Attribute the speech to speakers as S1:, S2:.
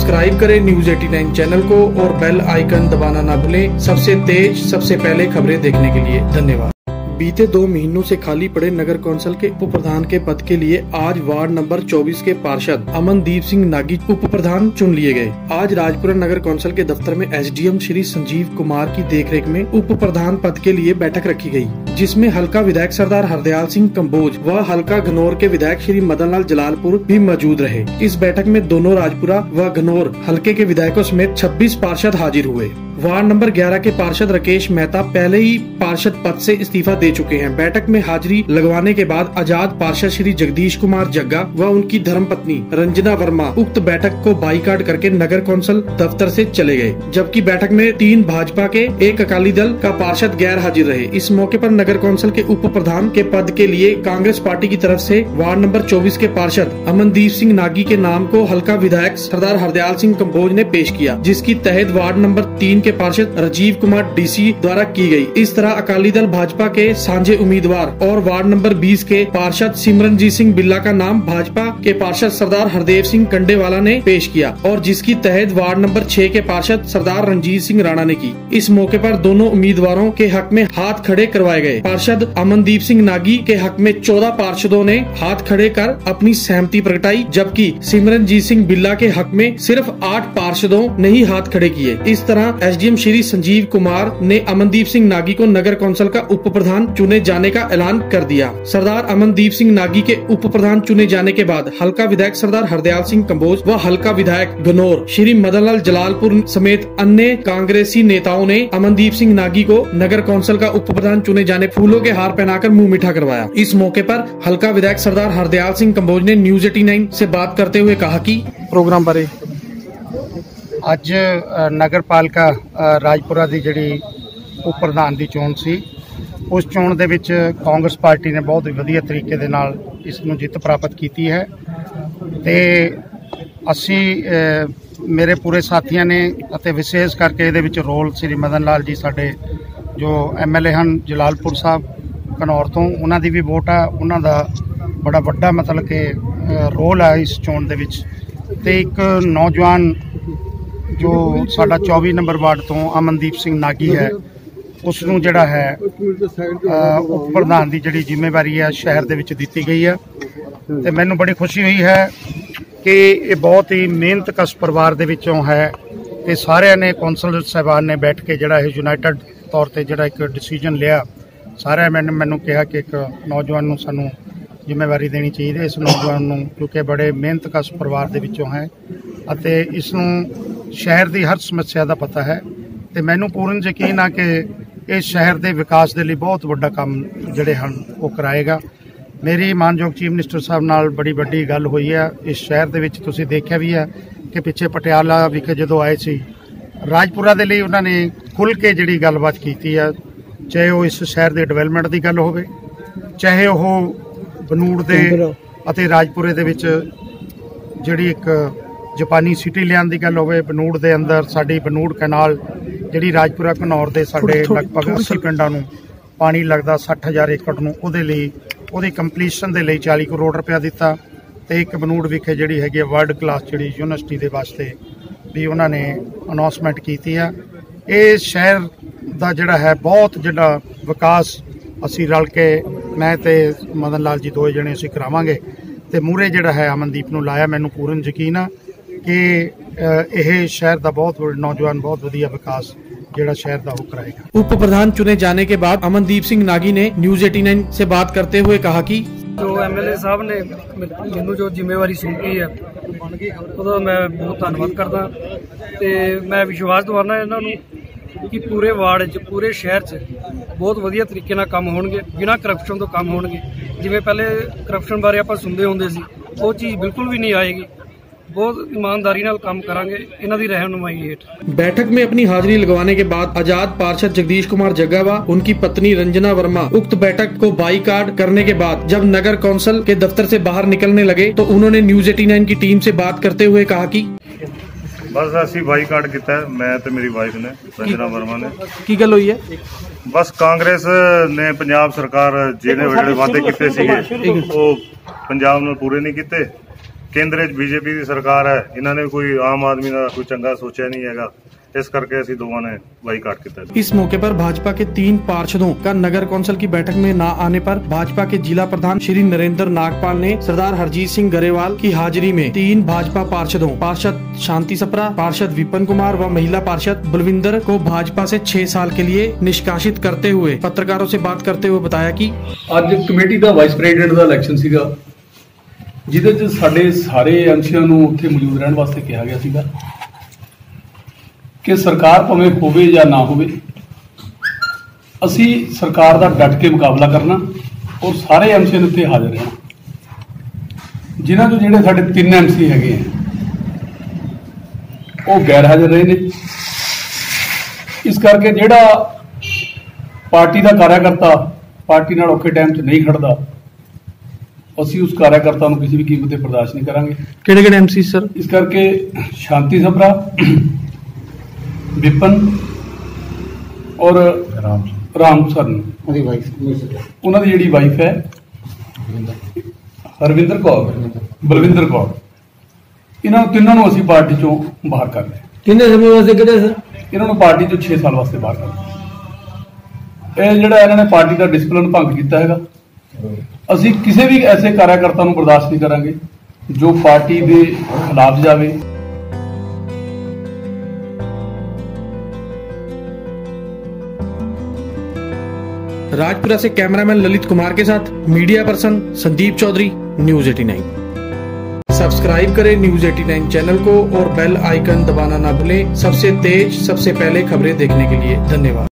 S1: Subscribe करें news 89 channel को और बेल आइकन दबाना ना भूलें। सबसे तेज सबसे पहले खबरें देखने के लिए धन्यवाद। बीते 2 महीनों से खाली पड़े नगर कौंसिल के उप प्रधान के पद के लिए आज वार्ड नंबर 24 के पार्षद अमनदीप सिंह नागी उप प्रधान चुन लिए गए। आज राजपुरा नगर कौंसिल के दफ्तर में एसडीएम श्री संजीव कुमार की देखरेख में उप प्रधान पद के लिए बैठक रखी गई, जिसमें हल्का विधायक सरदार हरदयाल सिंह कंबोज व हल्का घनौर के विधायक श्री मदन लाल जलालपुर भी मौजूद रहे। इस बैठक में दोनों राजपुरा व घनौर हल्के के विधायकों समेत 26 पार्षद हाजिर हुए। वार्ड नंबर 11 के पार्षद राकेश मेहता पहले ही पार्षद पद से इस्तीफा दे चुके हैं। बैठक में हाजिरी लगवाने के बाद आजाद पार्षद श्री जगदीश कुमार जग्गा व उनकी धर्मपत्नी रंजना वर्मा उक्त बैठक को बाईकाट करके नगर कौंसिल दफ्तर से चले गए, जबकि बैठक में 3 भाजपा के 1 अकाली दल का पार्षद गैर हाजिर रहे। इस मौके पर नगर कौंसिल के उप प्रधान के पद के लिए कांग्रेस पार्टी की तरफ से वार्ड नंबर 24 के पार्षद अमनदीप सिंह नागी के नाम को हल्का विधायक सरदार हरदयाल सिंह कंबोज ने पेश किया, जिसकी तहत वार्ड नंबर 3 के पार्षद राजीव कुमार डीसी द्वारा की गई। इस तरह अकाली दल भाजपा के साझे उम्मीदवार और वार्ड नंबर 20 के पार्षद सिमरनजीत सिंह बिल्ला का नाम भाजपा के पार्षद सरदार हरदेव सिंह कंडेवाला ने पेश किया और जिसकी तहत वार्ड नंबर 6 के पार्षद सरदार रणजीत सिंह राणा ने की। इस मौके पर दोनों उम्मीदवारों के हक में हाथ खड़े करवाए गए। पार्षद अमनदीप सिंह नागी के हक में 14 पार्षदों ने हाथ खड़े कर अपनी सहमति प्रकटाई, जबकि सिमरनजीत सिंह बिल्ला के हक में सिर्फ 8 पार्षदों ने ही हाथ खड़े किए। इस तरह एसडीएम श्री संजीव कुमार ने अमनदीप सिंह नागी को नगर कौंसिल का उप प्रधान चुने जाने का ऐलान कर दिया। सरदार अमनदीप सिंह नागी के उप प्रधान चुने जाने के बाद हल्का विधायक सरदार हरदयाल सिंह कंबोज व हल्का विधायक घनौर श्री मदन लाल जलालपुर समेत अन्य कांग्रेसी नेताओं ने अमनदीप सिंह नागी को नगर कौंसिल का उप प्रधान चुने जाने फूलों के हार पहनाकर मुंह मीठा करवाया। इस मौके पर हल्का विधायक सरदार हरदयाल सिंह कंबोज ने न्यूज 89 से बात करते हुए कहा कि प्रोग्राम बारे
S2: ਅੱਜ ਨਗਰ ਪਾਲਿਕਾ ਰਾਜਪੁਰਾ ਦੀ ਜਿਹੜੀ ਉਪ ਪ੍ਰਧਾਨ ਦੀ ਚੋਣ ਸੀ, ਉਸ ਚੋਣ ਦੇ ਵਿੱਚ ਕਾਂਗਰਸ ਪਾਰਟੀ ਨੇ ਬਹੁਤ ਹੀ ਵਧੀਆ ਤਰੀਕੇ ਦੇ ਨਾਲ ਇਸ ਨੂੰ ਜਿੱਤ ਪ੍ਰਾਪਤ ਕੀਤੀ ਹੈ ਤੇ ਅਸੀਂ ਮੇਰੇ ਪੂਰੇ ਸਾਥੀਆਂ ਨੇ ਅਤੇ ਵਿਸ਼ੇਸ਼ ਕਰਕੇ ਇਹਦੇ ਵਿੱਚ ਰੋਲ ਸ੍ਰੀ ਮਦਨ ਲਾਲ ਜੀ ਸਾਡੇ ਜੋ ਐਮਐਲਏ ਹਨ ਜਲਾਲਪੁਰ ਸਾਹਿਬ ਘਨੌਰ ਤੋਂ, ਉਹਨਾਂ ਦੀ ਵੀ ਵੋਟ ਆ, ਉਹਨਾਂ ਦਾ ਬੜਾ ਵੱਡਾ ਮਤਲਬ ਕਿ ਰੋਲ ਹੈ ਇਸ ਚੋਣ ਦੇ ਵਿੱਚ। ਤੇ ਇੱਕ ਨੌਜਵਾਨ जो साडा 24 नंबर वार्ड तो अमनदीप सिंह नागी है, उसनूं जिहड़ा है उप प्रधान की जिहड़ी जिम्मेवारी है शहर दे विच दित्ती गई है। ते मैनूं बड़ी खुशी हुई है कि ये बहुत ही मेहनत कश परिवार दे विचों है ते सारिਆਂ ने कौंसल साहबान ने बैठ के जिहड़ा यूनाइटेड तौर पर जिहड़ा एक डिसीजन लिया। सारे मैनूं कहा कि एक नौजवान नूं सानूं जिम्मेवारी देनी चाहिए इस नौजवान नूं, क्योंकि बड़े मेहनत कश परिवार दे विचों है ਅਤੇ ਇਸ ਨੂੰ ਸ਼ਹਿਰ ਦੀ ਹਰ ਸਮੱਸਿਆ ਦਾ ਪਤਾ ਹੈ ਤੇ ਮੈਨੂੰ ਪੂਰਨ ਯਕੀਨ ਆ ਕਿ ਇਹ ਸ਼ਹਿਰ ਦੇ ਵਿਕਾਸ ਦੇ ਲਈ ਬਹੁਤ ਵੱਡਾ ਕੰਮ ਜਿਹੜੇ ਹਨ ਉਹ ਕਰਾਏਗਾ। ਮੇਰੀ ਮਾਨਯੋਗ ਚੀਫ ਮਿਨਿਸਟਰ ਸਾਹਿਬ ਨਾਲ ਬੜੀ ਵੱਡੀ ਗੱਲ ਹੋਈ ਹੈ ਇਸ ਸ਼ਹਿਰ ਦੇ ਵਿੱਚ। ਤੁਸੀਂ ਦੇਖਿਆ ਵੀ ਹੈ ਕਿ ਪਿੱਛੇ ਪਟਿਆਲਾ ਵਿਖੇ ਜਦੋਂ ਆਏ ਸੀ ਰਾਜਪੁਰਾ ਦੇ ਲਈ ਉਹਨਾਂ ਨੇ ਖੁੱਲ੍ਹ ਕੇ ਜਿਹੜੀ ਗੱਲਬਾਤ ਕੀਤੀ ਹੈ, ਚਾਹੇ ਉਹ ਇਸ ਸ਼ਹਿਰ ਦੇ ਡਿਵੈਲਪਮੈਂਟ ਦੀ ਗੱਲ ਹੋਵੇ, ਚਾਹੇ ਉਹ ਬਨੂੜ ਦੇ ਅਤੇ ਰਾਜਪੁਰੇ ਦੇ ਵਿੱਚ ਜਿਹੜੀ ਇੱਕ जापानी सिटी लियान की गल होवे, बਨੂੜ के अंदर साड़ी बਨੂੜ कैनाल जी राजपुरा घनौर के साढ़े लगभग 80 पिंडां नूं पानी लगता 60,000 एकड़ नूं, उहदी कंपलीशन के लिए 40 करोड़ रुपया दिता। तो एक बਨੂੜ विखे जी है वर्ल्ड क्लास जी यूनिवर्सिटी के वास्ते भी उन्होंने अनाउंसमेंट की है। ये शहर का जिहड़ा है बहुत जिहड़ा विकास असी रल के मैं ते मदन लाल जी दोए जने असी करावांगे ते मूहरे जिहड़ा है अमनदीप नूं लाया। मैनूं पूर्ण यकीन आ कि यह शहर का बहुत नौजवान बहुत वधिया विकास जिहड़ा शहर का हो कराएगा। उप
S1: प्रधान चुने जाने के बाद अमनदीप सिंह नागी ने न्यूज 89 से बात करते हुए कहा कि
S3: जो एमएलए साहब ने मैनू जो जिम्मेवारी सौंपी है ਉਹਦਾ मैं बहुत धन्यवाद करदा ते मैं विश्वास दिवाना इन्हां कि पूरे वार्ड च पूरे शहर च बहुत वधिया तरीके नाल काम होणगे, बिना करप्शन तो काम होणगे। जिवें पहले करप्शन बारे आपां सुनदे हुंदे सी, वो चीज़ बिल्कुल भी नहीं आएगी। बहुत ईमानदारी नाल काम करांगे इन्हां दी रहनुमाई हेठ।
S1: बैठक में अपनी हाजिरी लगवाने के बाद आजाद पार्षद जगदीश कुमार जग्गा व उनकी पत्नी रंजना वर्मा उक्त बैठक को बाईकाट करने के बाद जब नगर कौंसिल के दफ्तर से बाहर निकलने लगे तो उन्होंने न्यूज 89 की टीम से बात करते हुए कहा कि
S4: बस असी बाईकाट किया, मैं ते मेरी वाइफ ने रंजना वर्मा ने।
S1: की गल हुई है?
S4: बस कांग्रेस ने पंजाब सरकार जिहड़े वादे कीते सीगे वो पंजाब नाल पूरे नहीं कीते ਕੇਂਦਰ 'ਚ ਬੀਜੇਪੀ ਦੀ ਸਰਕਾਰ ਹੈ, ਇਹਨਾਂ ਨੇ ਕੋਈ ਆਮ ਆਦमी ਦਾ ਕੋਈ ਚੰਗਾ ਸੋਚਿਆ नहीं हैगा, इस करके ਅਸੀਂ ਦੋਵਾਂ ने बाईकाट किया।
S1: इस मौके पर भाजपा के 3 पार्षदों का नगर कौंसिल की बैठक में न आने पर भाजपा के जिला प्रधान श्री नरेंद्र नागपाल ने सरदार हरजीत सिंह गरेवाल की हाजिरी में 3 भाजपा पार्षदों पार्षद शांति सप्रा, पार्षद विपिन कुमार व महिला पार्षद बलविंदर को भाजपा से 6 साल के लिए निष्कासित करते हुए पत्रकारों से बात करते हुए बताया कि
S5: ਅੱਜ ਕਮੇਟੀ ਦਾ ਵਾਈਸ ਪ੍ਰੈਜ਼ੀਡੈਂਟ ਦਾ ਇਲੈਕਸ਼ਨ ਸੀਗਾ, ਜਿਹਦੇ 'ਚ ਸਾਡੇ ਸਾਰੇ ਅੰਸ਼ੀਆਂ ਨੂੰ ਉੱਥੇ ਮੌਜੂਦ ਰਹਿਣ ਵਾਸਤੇ ਕਿਹਾ ਗਿਆ ਸੀਗਾ ਕਿ ਸਰਕਾਰ ਭਾਵੇਂ ਹੋਵੇ ਜਾਂ ਨਾ ਹੋਵੇ, ਅਸੀਂ ਸਰਕਾਰ ਦਾ ਡਟ ਕੇ ਮੁਕਾਬਲਾ ਕਰਨਾ ਔਰ ਸਾਰੇ ਐਮਸੀ ਦੇ ਉੱਤੇ ਹਾਜ਼ਰ ਰਹਿਣਾ। ਜਿਨ੍ਹਾਂ ਤੋਂ ਜਿਹੜੇ ਸਾਡੇ 3 ਐਮਸੀ ਹੈਗੇ ਆ ਉਹ ਗੈਰ ਹਾਜ਼ਰ ਰਹੇ ਨੇ। ਇਸ ਕਰਕੇ ਜਿਹੜਾ ਪਾਰਟੀ ਦਾ ਕਾਰਿਆਕਰਤਾ ਪਾਰਟੀ ਨਾਲ ਔਖੇ ਟਾਈਮ 'ਚ ਨਹੀਂ ਖੜਦਾ, ਅਸੀਂ ਉਸ ਕਾਰਿਆਕਰਤਾ ਨੂੰ ਕਿਸੇ ਵੀ ਕੀਮਤ ਤੇ ਬਰਦਾਸ਼ਤ ਨਹੀਂ ਕਰਾਂਗੇ।
S1: ਕਿਹੜੇ ਐਮਸੀ ਸਰ?
S5: ਇਸ ਕਰਕੇ ਸ਼ਾਂਤੀ ਸਪਰਾ, विपिन और राम सर उन्होंने जी वाइफ है हरविंदर कौर, बलविंदर कौर, इन्होंने तीनों असीं पार्टी चों बाहर कर लिया।
S3: कितने समय वास्ते कढ़े सर?
S5: इन्होंने पार्टी चों 6 साल वास्ते बाहर कर लिया। ये जिहड़ा इन्होंने पार्टी का डिसिपलिन भंग किया है, असीं किसी भी ऐसे कार्यकर्ता नूं बर्दाश्त नहीं करांगे जो पार्टी के खिलाफ जावे।
S1: राजपुरा से कैमरामैन ललित कुमार के साथ media person Sandeep Chaudhary, news 89। Subscribe करें न्यूज 89 चैनल को और बेल आइकन दबाना ना भूलें सबसे तेज सबसे पहले खबरें देखने के लिए। धन्यवाद।